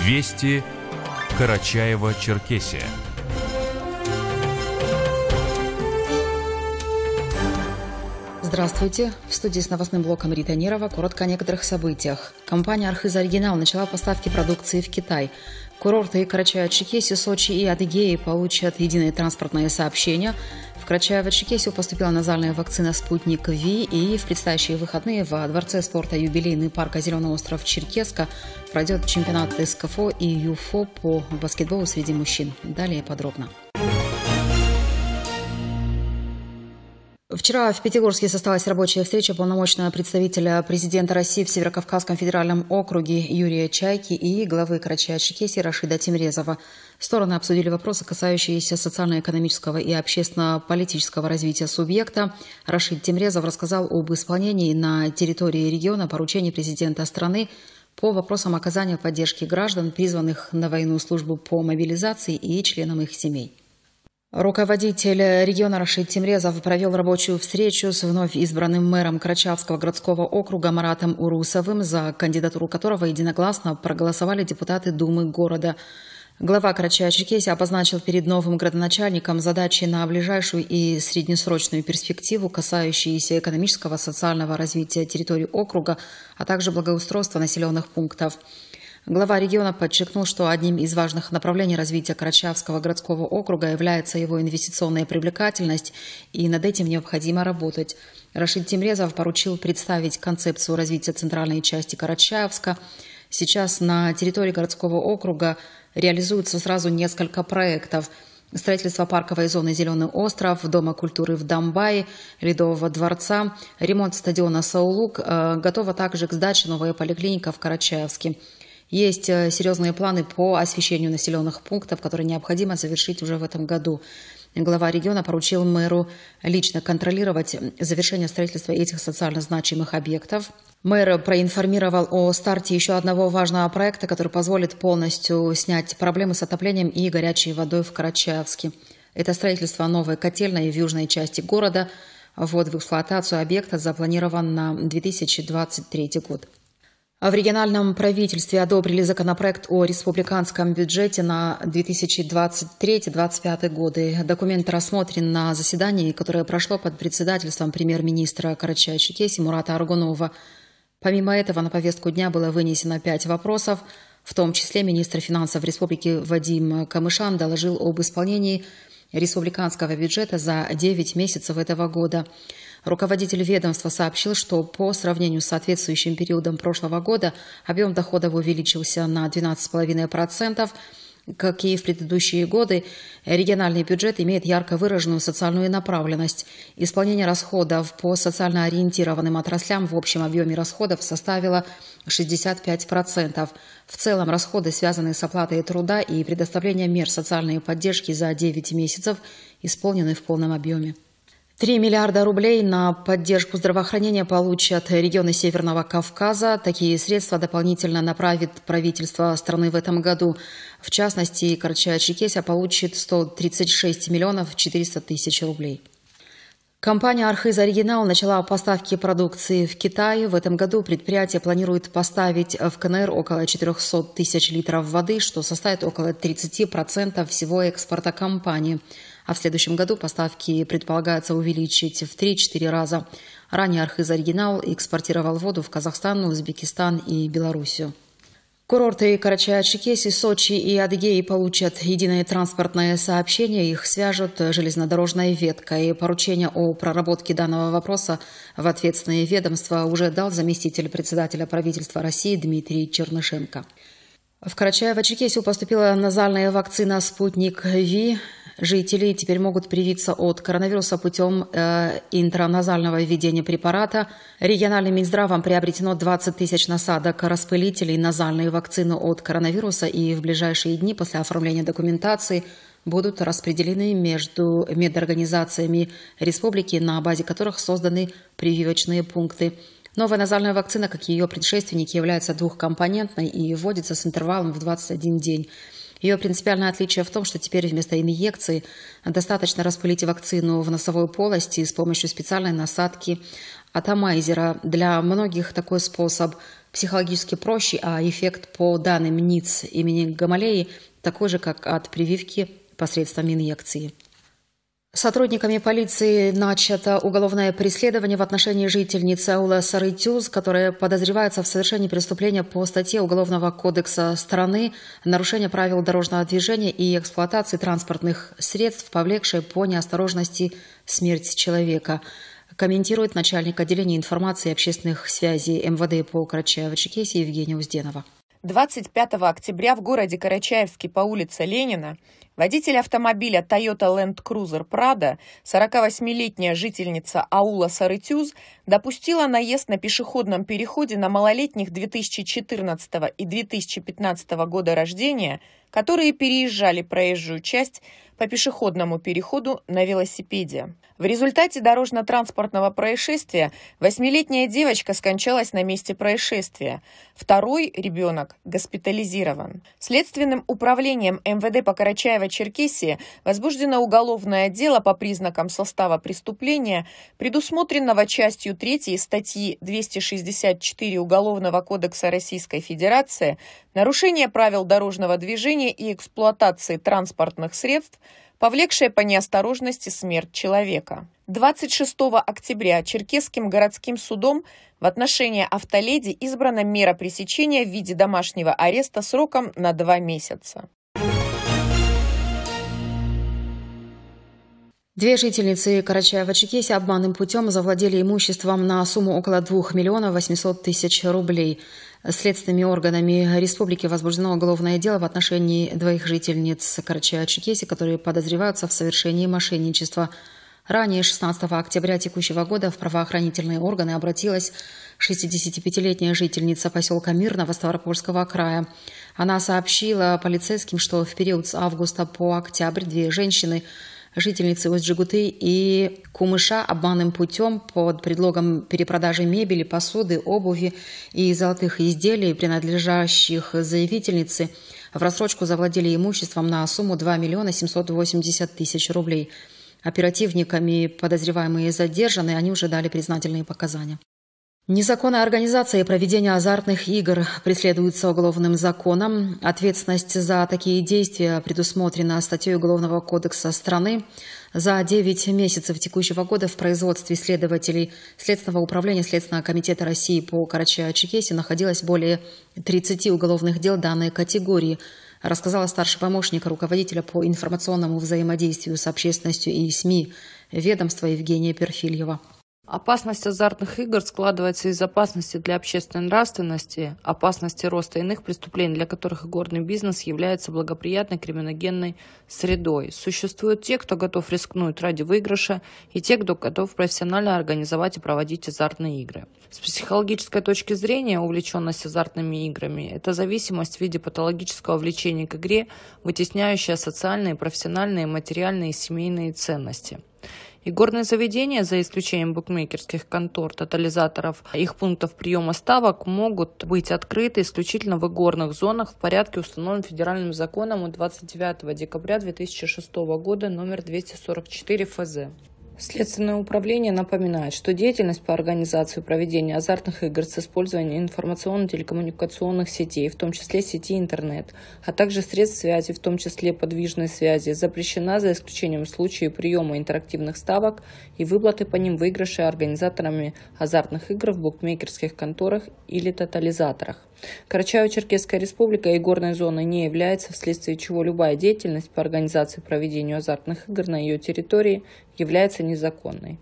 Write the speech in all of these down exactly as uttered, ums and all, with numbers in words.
Вести Карачаево-Черкесия. Здравствуйте. В студии с новостным блоком Рита Нерова. Коротко о некоторых событиях. Компания «Архыз Оригинал» начала поставки продукции в Китай. Курорты Карачаево-Черкесии, Сочи и Адыгеи получат единое транспортное сообщение. В Карачаево-Черкесию поступила назальная вакцина «Спутник Ви», и в предстоящие выходные во Дворце спорта юбилейный парка «Зеленый остров» Черкеска пройдет чемпионат СКФО и ЮФО по баскетболу среди мужчин. Далее подробно. Вчера в Пятигорске состоялась рабочая встреча полномочного представителя президента России в Северокавказском федеральном округе Юрия Чайки и главы Карачаево-Черкесии Рашида Тимрезова. Стороны обсудили вопросы, касающиеся социально-экономического и общественно-политического развития субъекта. Рашид Тимрезов рассказал об исполнении на территории региона поручений президента страны по вопросам оказания поддержки граждан, призванных на военную службу по мобилизации, и членам их семей. Руководитель региона Рашид Тимрезов провел рабочую встречу с вновь избранным мэром Карачаевского городского округа Маратом Урусовым, за кандидатуру которого единогласно проголосовали депутаты Думы города. Глава Карачаево-Черкесии обозначил перед новым градоначальником задачи на ближайшую и среднесрочную перспективу, касающиеся экономического, социального развития территории округа, а также благоустройства населенных пунктов. Глава региона подчеркнул, что одним из важных направлений развития Карачаевского городского округа является его инвестиционная привлекательность, и над этим необходимо работать. Рашид Тимрезов поручил представить концепцию развития центральной части Карачаевска. Сейчас на территории городского округа реализуются сразу несколько проектов. Строительство парковой зоны «Зеленый остров», Дома культуры в Домбае, Ледового дворца, ремонт стадиона «Саулук». Готова также к сдаче новая поликлиника в Карачаевске. Есть серьезные планы по освещению населенных пунктов, которые необходимо завершить уже в этом году. Глава региона поручил мэру лично контролировать завершение строительства этих социально значимых объектов. Мэр проинформировал о старте еще одного важного проекта, который позволит полностью снять проблемы с отоплением и горячей водой в Карачаевске. Это строительство новой котельной в южной части города. Ввод в эксплуатацию объекта запланирован на две тысячи двадцать третий год. В региональном правительстве одобрили законопроект о республиканском бюджете на две тысячи двадцать третий — две тысячи двадцать пятый годы. Документ рассмотрен на заседании, которое прошло под председательством премьер-министра Карачаево-Черкесии Мурата Аргунова. Помимо этого на повестку дня было вынесено пять вопросов. В том числе министр финансов республики Вадим Камышан доложил об исполнении республиканского бюджета за девять месяцев этого года. Руководитель ведомства сообщил, что по сравнению с соответствующим периодом прошлого года объем доходов увеличился на двенадцать целых пять десятых процента. Как и в предыдущие годы, региональный бюджет имеет ярко выраженную социальную направленность. Исполнение расходов по социально ориентированным отраслям в общем объеме расходов составило шестьдесят пять процентов. В целом расходы, связанные с оплатой труда и предоставлением мер социальной поддержки за девять месяцев, исполнены в полном объеме. Три миллиарда рублей на поддержку здравоохранения получат регионы Северного Кавказа. Такие средства дополнительно направит правительство страны в этом году. В частности, Карачаево-Черкесия получит сто тридцать шесть миллионов четыреста тысяч рублей. Компания «Архыз Оригинал» начала поставки продукции в Китай. В этом году предприятие планирует поставить в КНР около четырехсот тысяч литров воды, что составит около тридцати процентов всего экспорта компании. А в следующем году поставки предполагается увеличить в три-четыре раза. Ранее «Архыз Оригинал» экспортировал воду в Казахстан, Узбекистан и Белоруссию. Курорты Карачаево-Черкесии, Сочи и Адыгеи получат единое транспортное сообщение. Их свяжут железнодорожной веткой. Поручение о проработке данного вопроса в ответственное ведомство уже дал заместитель председателя правительства России Дмитрий Чернышенко. В Карачаево-Черкесию поступила назальная вакцина «Спутник Ви». Жители теперь могут привиться от коронавируса путем э, интраназального введения препарата. Региональным Минздравом приобретено двадцать тысяч насадок распылителей назальной вакцины от коронавируса, и в ближайшие дни после оформления документации будут распределены между медорганизациями республики, на базе которых созданы прививочные пункты. Новая назальная вакцина, как и ее предшественники, является двухкомпонентной и вводится с интервалом в двадцать один день. Ее принципиальное отличие в том, что теперь вместо инъекции достаточно распылить вакцину в носовой полости с помощью специальной насадки атомайзера. Для многих такой способ психологически проще, а эффект по данным НИЦ имени Гамалеи такой же, как от прививки посредством инъекции. Сотрудниками полиции начато уголовное преследование в отношении жительницы аула Сарытюз, которая подозревается в совершении преступления по статье Уголовного кодекса страны «Нарушение правил дорожного движения и эксплуатации транспортных средств, повлекшее по неосторожности смерть человека», комментирует начальник отделения информации и общественных связей эм вэ дэ по Карачаево-Черкесии Евгения Узденова. двадцать пятого октября в городе Карачаевске по улице Ленина водитель автомобиля Toyota Land Cruiser Prado, сорокавосьмилетняя жительница аула Сарытюз, допустила наезд на пешеходном переходе на малолетних две тысячи четырнадцатого и две тысячи пятнадцатого года рождения, которые переезжали проезжую часть по пешеходному переходу на велосипеде. В результате дорожно-транспортного происшествия восьмилетняя девочка скончалась на месте происшествия. Второй ребенок госпитализирован. Следственным управлением эм вэ дэ по Карачаево-Черкесии возбуждено уголовное дело по признакам состава преступления, предусмотренного частью третьей статьи двести шестьдесят четыре Уголовного кодекса Российской Федерации «Нарушение правил дорожного движения и эксплуатации транспортных средств», повлекшее по неосторожности смерть человека. двадцать шестого октября Черкесским городским судом в отношении автоледи избрана мера пресечения в виде домашнего ареста сроком на два месяца. Две жительницы Карачаева-Черкесии обманным путем завладели имуществом на сумму около двух миллионов восьмисот тысяч рублей. Следственными органами республики возбуждено уголовное дело в отношении двоих жительниц Карачаева-Черкесии, которые подозреваются в совершении мошенничества. Ранее, шестнадцатого октября текущего года, в правоохранительные органы обратилась шестидесятипятилетняя жительница поселка Мирного Ставропольского края. Она сообщила полицейским, что в период с августа по октябрь две женщины, жительницы Усть-Джигуты и Кумыша, обманным путем под предлогом перепродажи мебели, посуды, обуви и золотых изделий, принадлежащих заявительнице, в рассрочку завладели имуществом на сумму два миллиона семьсот восемьдесят тысяч рублей. Оперативниками подозреваемые задержаны, они уже дали признательные показания. Незаконная организация и проведение азартных игр преследуется уголовным законом. Ответственность за такие действия предусмотрена статьей Уголовного кодекса страны. За девять месяцев текущего года в производстве следователей Следственного управления Следственного комитета России по Карачаево-Черкесии находилось более тридцати уголовных дел данной категории, рассказала старший помощник руководителя по информационному взаимодействию с общественностью и СМИ ведомства Евгения Перфильева. Опасность азартных игр складывается из опасности для общественной нравственности, опасности роста иных преступлений, для которых игорный бизнес является благоприятной криминогенной средой. Существуют те, кто готов рискнуть ради выигрыша, и те, кто готов профессионально организовать и проводить азартные игры. С психологической точки зрения, увлеченность азартными играми – это зависимость в виде патологического влечения к игре, вытесняющая социальные, профессиональные, материальные и семейные ценности. Игорные заведения, за исключением букмекерских контор, тотализаторов, их пунктов приема ставок, могут быть открыты исключительно в игорных зонах в порядке, установленном федеральным законом от двадцать девятого декабря две тысячи шестого года номер двести сорок четыре эф зэ. Следственное управление напоминает, что деятельность по организации и проведению азартных игр с использованием информационно-телекоммуникационных сетей, в том числе сети интернет, а также средств связи, в том числе подвижной связи, запрещена за исключением случаев приема интерактивных ставок и выплаты по ним выигрышей организаторами азартных игр в букмекерских конторах или тотализаторах. Карачаево-Черкесская республика игорной зоной не является, вследствие чего любая деятельность по организации и проведению азартных игр на ее территории является незаконной.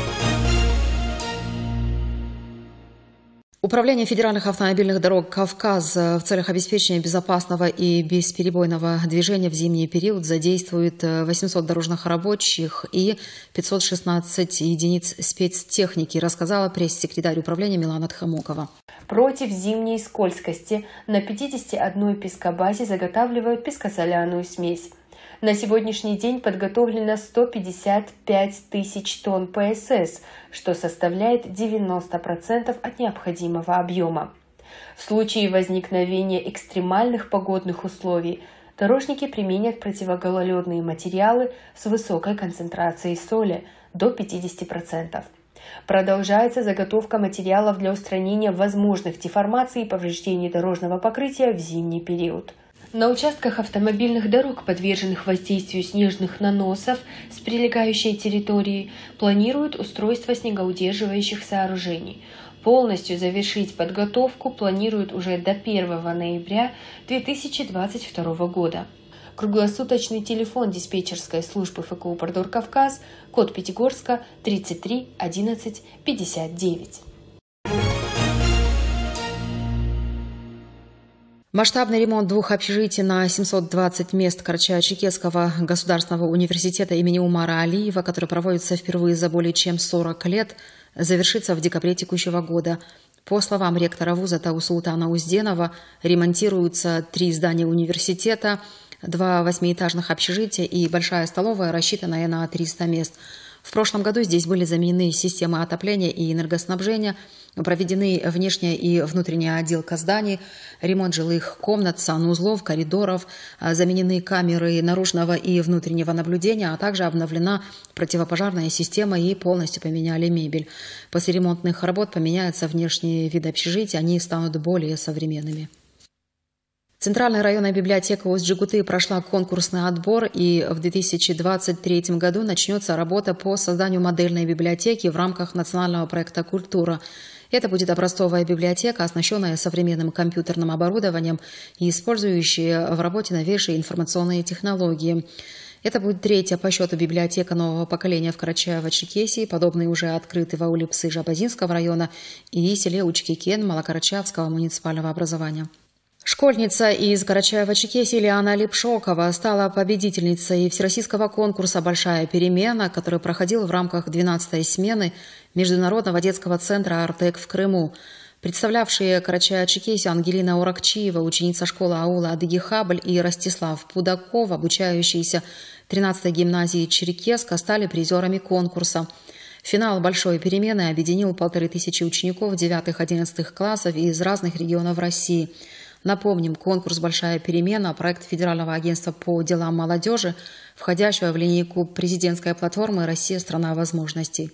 Управление федеральных автомобильных дорог «Кавказ» в целях обеспечения безопасного и бесперебойного движения в зимний период задействует восемьсот дорожных рабочих и пятьсот шестнадцать единиц спецтехники, рассказала пресс-секретарь управления Милана Тхамокова. Против зимней скользкости на пятидесяти одной пескобазе заготавливают пескосоляную смесь. На сегодняшний день подготовлено сто пятьдесят пять тысяч тонн пэ эс эс, что составляет девяносто процентов от необходимого объема. В случае возникновения экстремальных погодных условий дорожники применят противогололедные материалы с высокой концентрацией соли до пятидесяти процентов. Продолжается заготовка материалов для устранения возможных деформаций и повреждений дорожного покрытия в зимний период. На участках автомобильных дорог, подверженных воздействию снежных наносов с прилегающей территории, планируют устройство снегоудерживающих сооружений. Полностью завершить подготовку планируют уже до первого ноября две тысячи двадцать второго года. Круглосуточный телефон диспетчерской службы ФКУ «Продор Кавказ», код Пятигорска тридцать три одиннадцать пятьдесят девять. Масштабный ремонт двух общежитий на семьсот двадцать мест Карачаево-Черкесского государственного университета имени Умара Алиева, который проводится впервые за более чем сорок лет, завершится в декабре текущего года. По словам ректора вуза Таусултана Узденова, ремонтируются три здания университета, два восьмиэтажных общежития и большая столовая, рассчитанная на триста мест. В прошлом году здесь были заменены системы отопления и энергоснабжения, проведены внешняя и внутренняя отделка зданий, ремонт жилых комнат, санузлов, коридоров, заменены камеры наружного и внутреннего наблюдения, а также обновлена противопожарная система и полностью поменяли мебель. После ремонтных работ поменяется внешний вид общежития, они станут более современными. Центральная районная библиотека Усть-Джигуты прошла конкурсный отбор, и в две тысячи двадцать третьем году начнется работа по созданию модельной библиотеки в рамках национального проекта «Культура». Это будет образцовая библиотека, оснащенная современным компьютерным оборудованием и использующая в работе новейшие информационные технологии. Это будет третья по счету библиотека нового поколения в Карачаево-Черкесии, подобные уже открыты в ауле Псы-Жабазинского района и селе Учкикен Малокарачаевского муниципального образования. Школьница из Карачаево-Черкесии Лиана Липшокова стала победительницей всероссийского конкурса «Большая перемена», который проходил в рамках двенадцатой смены Международного детского центра «Артек» в Крыму. Представлявшие Карачаево-Черкесию Ангелина Уракчиева, ученица школы аула Адыги-Хабль, и Ростислав Пудаков, обучающиеся тринадцатой гимназии Черкеска, стали призерами конкурса. Финал «Большой перемены» объединил полторы тысячи учеников девятых-одиннадцатых классов из разных регионов России. Напомним, конкурс «Большая перемена» – проект Федерального агентства по делам молодежи, входящего в линейку президентской платформы «Россия – страна возможностей».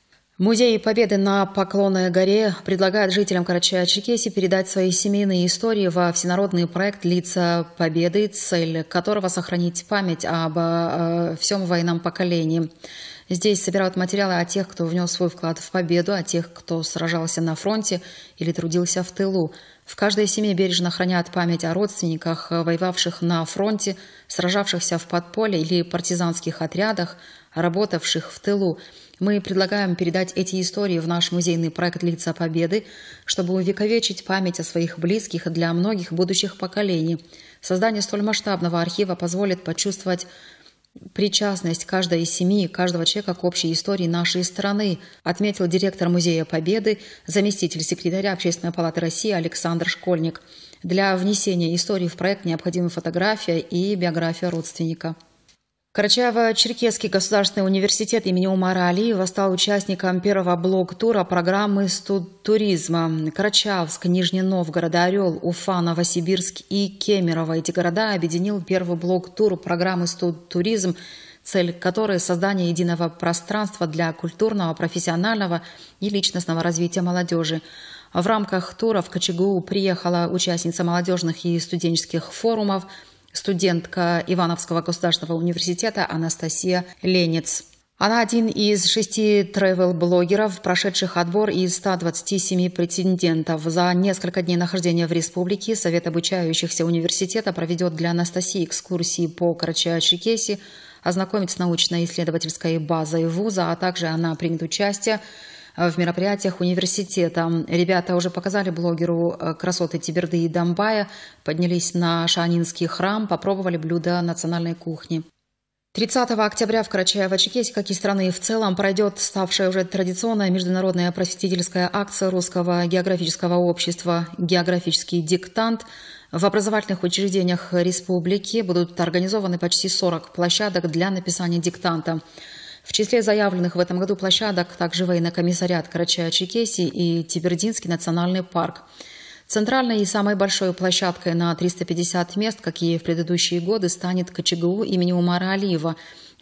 Музей Победы на Поклонной горе предлагает жителям Карачаево-Черкесии передать свои семейные истории во всенародный проект «Лица Победы», цель которого – сохранить память об э, всем военном поколении. Здесь собирают материалы о тех, кто внес свой вклад в победу, о тех, кто сражался на фронте или трудился в тылу. В каждой семье бережно хранят память о родственниках, воевавших на фронте, сражавшихся в подполье или партизанских отрядах, работавших в тылу. Мы предлагаем передать эти истории в наш музейный проект «Лица Победы», чтобы увековечить память о своих близких для многих будущих поколений. Создание столь масштабного архива позволит почувствовать причастность каждой из семьи, каждого человека к общей истории нашей страны, отметил директор Музея Победы, заместитель секретаря Общественной палаты России Александр Школьник. Для внесения истории в проект необходима фотография и биография родственника. Карачаево-Черкесский государственный университет имени Умара Алиева стал участником первого блок-тура программы студтуризма. Карачаевск, Нижний Новгород, Орел, Уфа, Новосибирск и Кемерово. Эти города объединил первый блок-тур программы студтуризм, цель которой – создание единого пространства для культурного, профессионального и личностного развития молодежи. В рамках тура в КЧГУ приехала участница молодежных и студенческих форумов, студентка Ивановского государственного университета Анастасия Ленец. Она один из шести тревел-блогеров, прошедших отбор из ста двадцати семи претендентов. За несколько дней нахождения в республике Совет обучающихся университета проведет для Анастасии экскурсии по Карачаево-Черкесии, ознакомить с научно-исследовательской базой вуза, а также она примет участие в мероприятиях университета. Ребята уже показали блогеру красоты Теберды и Домбая, поднялись на Шаанинский храм, попробовали блюда национальной кухни. тридцатого октября в Карачаево-Черкесии, как и страны в целом, пройдет ставшая уже традиционная международная просветительская акция Русского географического общества «Географический диктант». В образовательных учреждениях республики будут организованы почти сорок площадок для написания диктанта. В числе заявленных в этом году площадок также военный комиссариат Карачаево-Черкесии и Тебердинский национальный парк. Центральной и самой большой площадкой на триста пятьдесят мест, как и в предыдущие годы, станет КЧГУ имени Умара Алиева,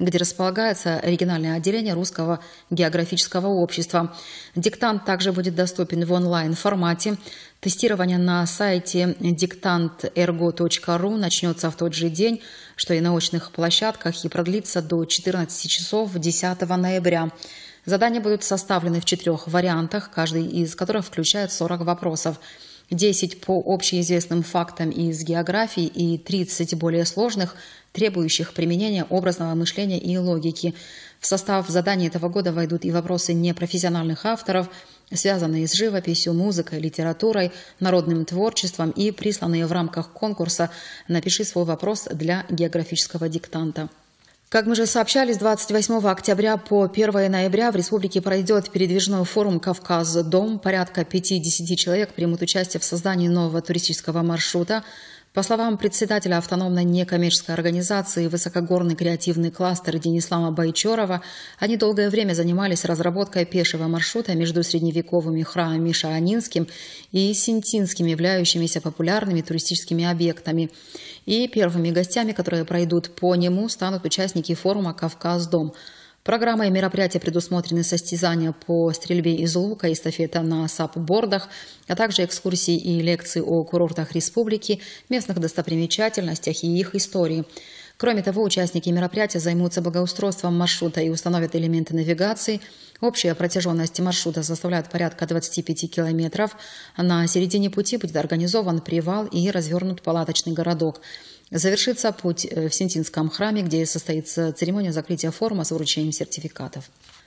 где располагается региональное отделение Русского географического общества. Диктант также будет доступен в онлайн-формате. Тестирование на сайте диктант эрго точка ру начнется в тот же день, что и на очных площадках, и продлится до четырнадцати часов десятого ноября. Задания будут составлены в четырех вариантах, каждый из которых включает сорок вопросов. десять по общеизвестным фактам из географии и тридцать более сложных, требующих применения образного мышления и логики. В состав заданий этого года войдут и вопросы непрофессиональных авторов, связанные с живописью, музыкой, литературой, народным творчеством и присланные в рамках конкурса «Напиши свой вопрос» для географического диктанта. Как мы же сообщали, с двадцать восьмого октября по первого ноября в республике пройдет передвижной форум «Кавказ-Дом». Порядка пятидесяти человек примут участие в создании нового туристического маршрута. По словам председателя автономной некоммерческой организации «Высокогорный креативный кластер» Денислама Байчорова, они долгое время занимались разработкой пешего маршрута между средневековыми храмами Шаанинским и Синтинским, являющимися популярными туристическими объектами. И первыми гостями, которые пройдут по нему, станут участники форума «Кавказ-Дом». Программой мероприятия предусмотрены состязания по стрельбе из лука, эстафета на сап-бордах, а также экскурсии и лекции о курортах республики, местных достопримечательностях и их истории. Кроме того, участники мероприятия займутся благоустройством маршрута и установят элементы навигации. Общая протяженность маршрута составляет порядка двадцати пяти километров. На середине пути будет организован привал и развернут палаточный городок. Завершится путь в Синтинском храме, где состоится церемония закрытия форума с вручением сертификатов.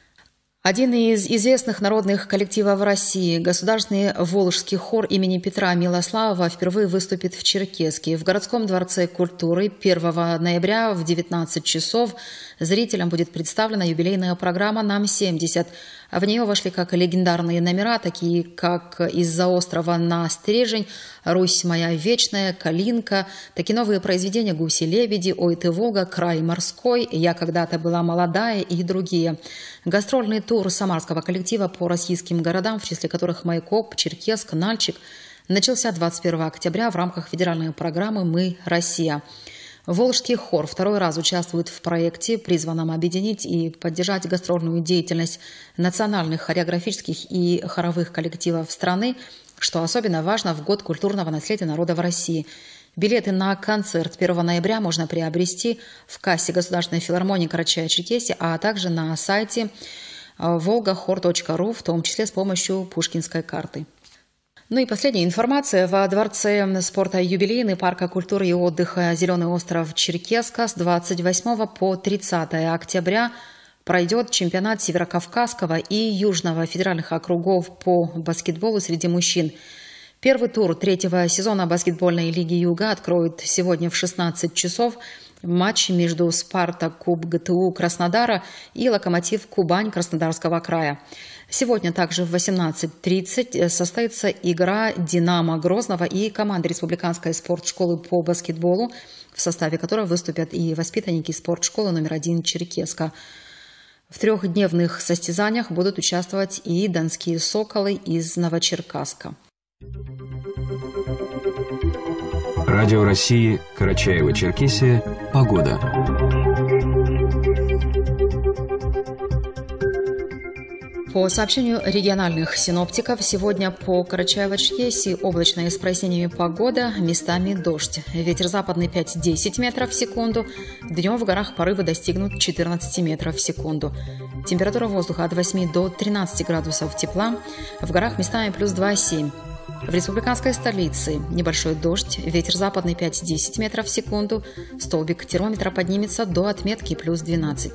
Один из известных народных коллективов России, Государственный Волжский хор имени Петра Милославова, впервые выступит в Черкесске. В городском дворце культуры первого ноября в девятнадцать часов зрителям будет представлена юбилейная программа «Нам семьдесят». В нее вошли как легендарные номера, такие как «Из-за острова на стрежень», «Русь моя вечная», «Калинка», так и новые произведения «Гуси-лебеди», «Ой ты, Волга», «Край морской», «Я когда-то была молодая» и другие. Гастрольный тур самарского коллектива по российским городам, в числе которых Майкоп, Черкесск, Нальчик, начался двадцать первого октября в рамках федеральной программы «Мы, Россия». Волжский хор второй раз участвует в проекте, призванном объединить и поддержать гастрольную деятельность национальных хореографических и хоровых коллективов страны, что особенно важно в год культурного наследия народа в России. Билеты на концерт первого ноября можно приобрести в кассе Государственной филармонии Карачаево-Черкесии, а также на сайте волга хор точка ру, в том числе с помощью пушкинской карты. Ну и последняя информация. Во Дворце спорта юбилейный парка культуры и отдыха «Зеленый остров» Черкесска с двадцать восьмого по тридцатое октября пройдет чемпионат Северокавказского и Южного федеральных округов по баскетболу среди мужчин. Первый тур третьего сезона баскетбольной лиги Юга откроет сегодня в шестнадцать часов матч между «Спартак» Куб ГТУ Краснодара и «Локомотив» Кубань Краснодарского края. Сегодня также в восемнадцать тридцать состоится игра «Динамо» Грозного и команды Республиканской спортшколы по баскетболу, в составе которой выступят и воспитанники спортшколы номер один Черкесска. В трехдневных состязаниях будут участвовать и донские «Соколы» из Новочеркасска. Радио России, Карачаево-Черкесия. Погода. По сообщению региональных синоптиков, сегодня по Карачаево-Черкесии облачная с прояснениями погода, местами дождь. Ветер западный пять-десять метров в секунду. Днем в горах порывы достигнут четырнадцати метров в секунду. Температура воздуха от восьми до тринадцати градусов тепла. В горах местами плюс два-семь. В республиканской столице небольшой дождь, ветер западный пять-десять метров в секунду, столбик термометра поднимется до отметки плюс двенадцать.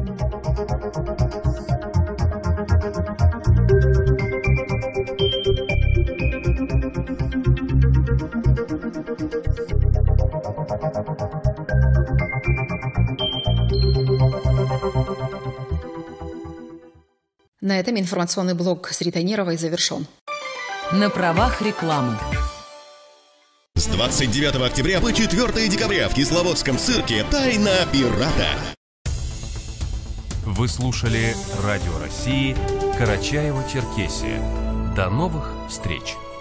На этом информационный блок с Ритой Неровой завершен. На правах рекламы. С двадцать девятого октября по четвёртое декабря в Кисловодском цирке «Тайна пирата». Вы слушали Радио России, Карачаево-Черкесия. До новых встреч!